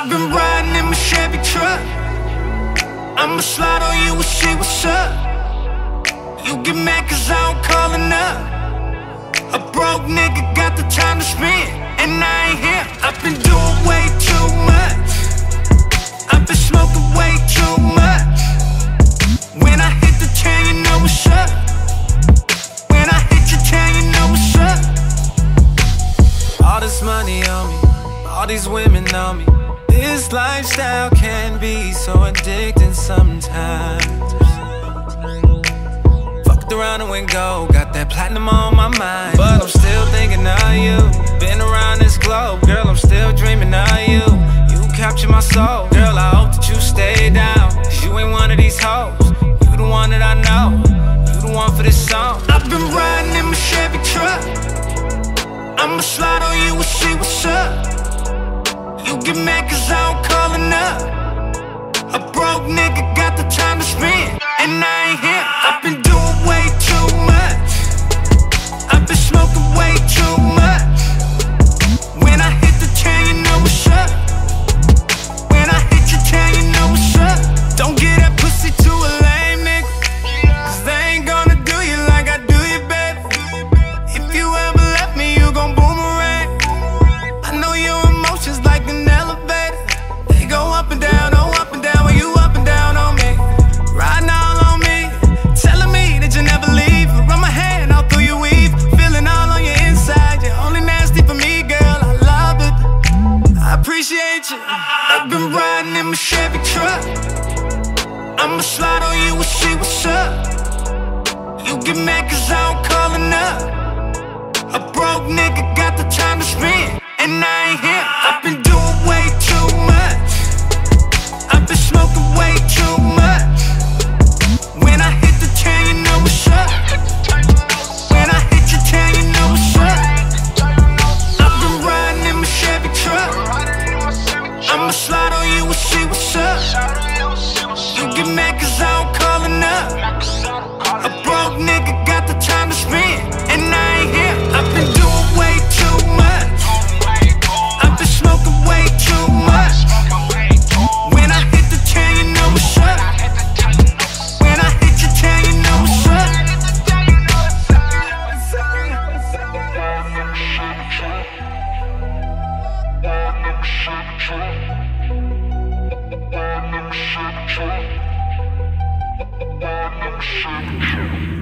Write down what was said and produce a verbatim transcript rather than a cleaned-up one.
I've been riding in my Chevy truck. I'ma slide on you and see what's up. You get mad cause I don't call enough. A broke nigga got the time to spend, and I ain't here. I've been doing way too much. I've been smoking way too much. When I hit the town, you know what's up. When I hit your town, you know what's up. All this money on me, all these women on me. This lifestyle can be so addicting sometimes. Fucked around and went gold, got that platinum on my mind. But I'm still thinking of you. Been around this globe, girl, I'm still dreaming of you. You capture my soul, girl, I hope that you stay down. Cause you ain't one of these hoes, you the one that I know. You the one for this song. I've been riding in my Chevy truck. I'ma slide on you and see what's up. You get mad cause I don't call enough. A broke nigga got the time to spend, and I ain't here. I've been doing way too much. I've been smoking way too much. When I hit the town, you know what's up. When I hit your town, you know what's up. Don't get that pussy to a lame nigga, cause they ain't gonna do you like I do you, baby. If you ever left me, you gon' boomerang. I know your emotions like an elevator. They go up and down, oh up and down, when you up and down on me. Riding all on me, telling me that you never leave. Run my hand all through your weave, feeling all on your inside. You're only nasty for me, girl, I love it. I appreciate you. I've been riding in my Chevy truck. I'ma slide on you and see what's up. You get mad cause I don't call enough. A broke nigga got the time to spend, and I ain't here. I've been doing way too much. I've been smoking way too much. When I hit the town, you know what's up. When I hit your town, you know what's up. I've been riding in my Chevy truck. I'ma slide on you and see what's up. You get mad cause I don't call enough. A broke nigga got the time to spend, and I ain't here. I've been doing way too much. I've been smoking way too much. When I hit the town, you know what's up. When I hit your town, you know what's up. Shut